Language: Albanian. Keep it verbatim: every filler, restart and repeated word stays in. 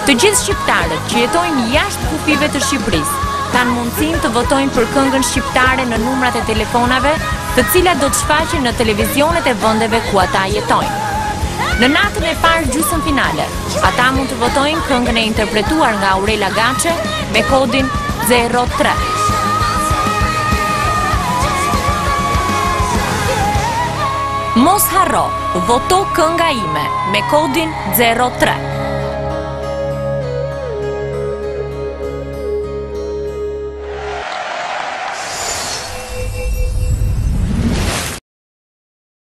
Të gjithë shqiptarët që jetojnë jashtë kufive të Shqipërisë kanë mundësinë të votojnë për këngën shqiptare në numrat e telefonave, të cilat do të shfaqen në televizionet e vendeve ku ata jetojnë. Në natën e parë gjysmë finale, ata mund të votojnë këngën e interpretuar nga Aurela Gaçe me kodin zero tre. Mos harro, voto kënga ime me kodin zero tre.